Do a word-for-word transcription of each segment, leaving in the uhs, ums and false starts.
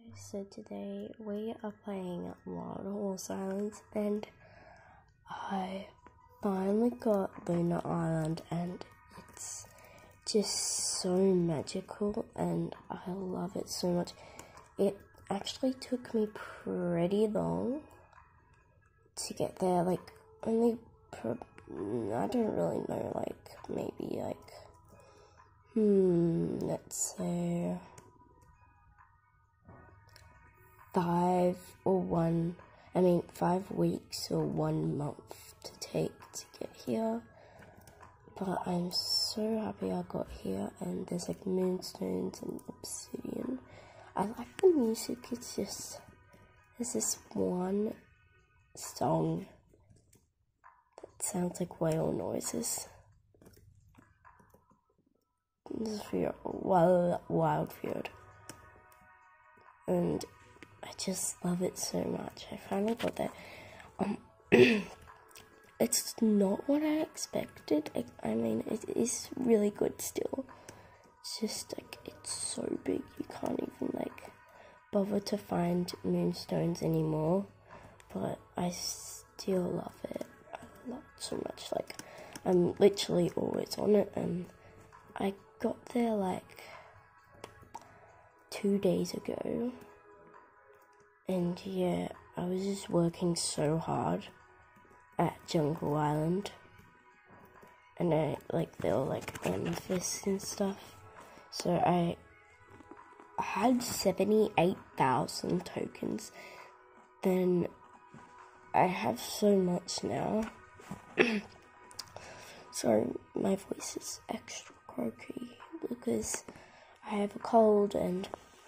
So today we are playing Wild Horse Island, and I finally got Lunar Island, and it's just so magical and I love it so much. It actually took me pretty long to get there, like only pro I don't really know, like maybe like hmm let's say five or one I mean five weeks or one month to take to get here, but I'm so happy I got here. And there's like moonstones and obsidian. I like the music. It's just, there's this one song that sounds like whale noises. This is for wild, wild field, and I just love it so much. I finally got that. Um, it's not what I expected. I, I mean, it is really good still. It's just like, it's so big, you can't even like bother to find moonstones anymore. But I still love it. I love it so much. Like, I'm literally always on it, and I got there like two days ago. And yeah, I was just working so hard at Jungle Island, and I like there were like amethysts and stuff. So I had seventy-eight thousand tokens. Then I have so much now. Sorry, my voice is extra croaky because I have a cold, and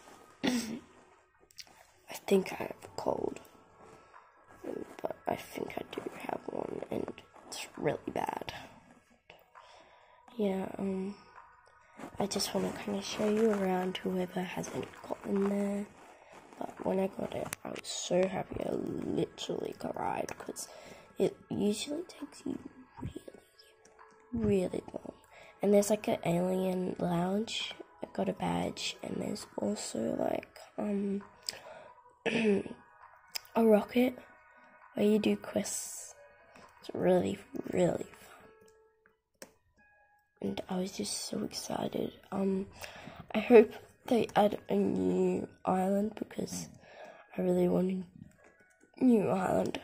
I think I have a cold, but I think I do have one, and it's really bad. Yeah, um, I just want to kind of show you around whoever hasn't gotten there. But when I got it, I was so happy. I literally cried because it usually takes you really, really long. And there's like an alien lounge. I got a badge, and there's also like um. a rocket where you do quests. It's really, really fun. And I was just so excited. Um, I hope they add a new island because I really want a new island.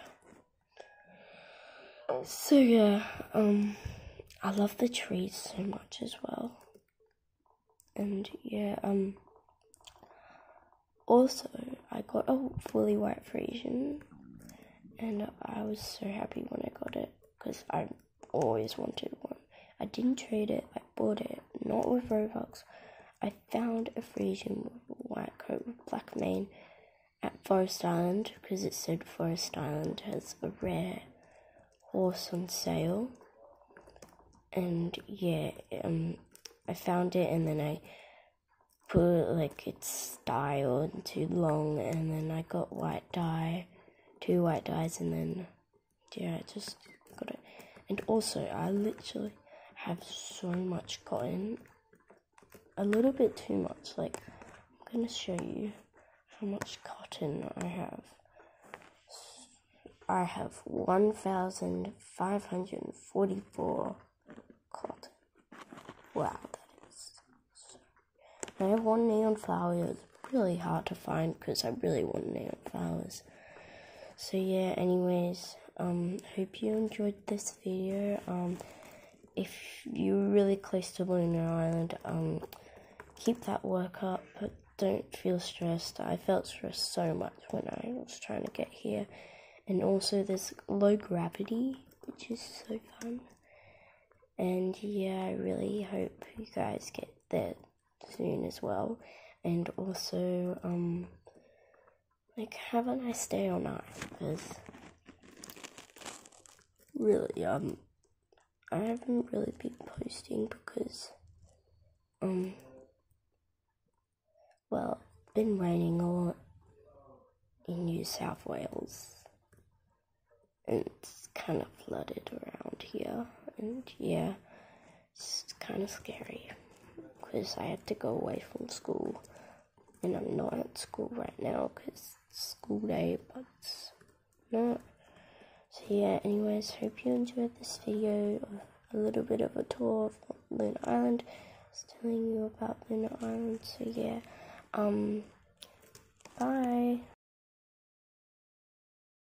So yeah, um, I love the trees so much as well. And yeah, um, also, I got a fully white Frisian, and I was so happy when I got it, because I always wanted one. I didn't trade it, I bought it, not with Robux. I found a Frisian with a white coat with black mane at Forest Island, because it said Forest Island has a rare horse on sale. And yeah, um, I found it, and then I put like its style too long, and then I got white dye, two white dyes, and then yeah, I just got it. And also, I literally have so much cotton, a little bit too much. Like, I'm gonna show you how much cotton I have. I have one thousand five hundred forty-four cotton. Wow. I have one neon flower. It's really hard to find because I really want neon flowers. So yeah, anyways, um, hope you enjoyed this video. Um, if you're really close to Lunar Island, um, keep that work up, but don't feel stressed. I felt stressed so much when I was trying to get here. And also there's low gravity, which is so fun. And yeah, I really hope you guys get there soon as well. And also um like have a nice day or night, because really um I haven't really been posting because um well, it's been raining a lot in New South Wales, and it's kind of flooded around here, and yeah, it's kind of scary because I had to go away from school and I'm not at school right now because it's school day, but it's not. So yeah, anyways, hope you enjoyed this video of a little bit of a tour of Lunar Island. I was telling you about Lunar Island, so yeah, um, bye.